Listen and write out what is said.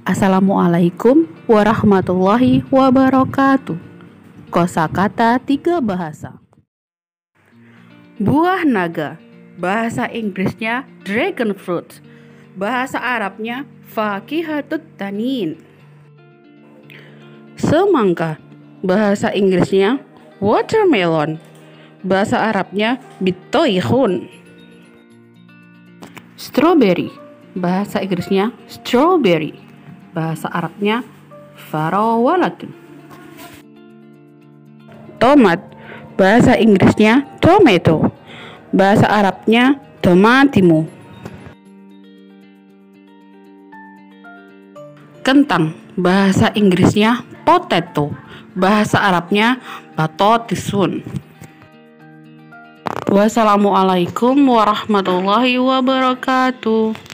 Assalamualaikum warahmatullahi wabarakatuh. Kosakata 3 bahasa. Buah naga, bahasa Inggrisnya dragon fruit, bahasa Arabnya fakihatut tanin. Semangka, bahasa Inggrisnya watermelon, bahasa Arabnya bitoihun. Strawberry, bahasa Inggrisnya strawberry, bahasa Arabnya farawalatun. Tomat, bahasa Inggrisnya tomato, bahasa Arabnya tomatimu. Kentang, bahasa Inggrisnya potato, bahasa Arabnya batotisun. Wassalamualaikum warahmatullahi wabarakatuh.